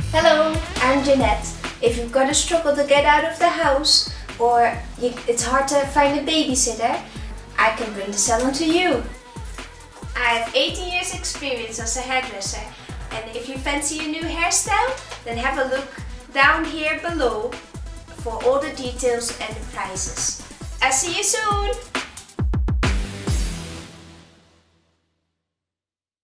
Hello, I'm Jeanette. If you've got a struggle to get out of the house or it's hard to find a babysitter, I can bring the salon to you. I have 18 years experience as a hairdresser, and if you fancy a new hairstyle, then have a look down here below for all the details and the prices. I'll see you soon!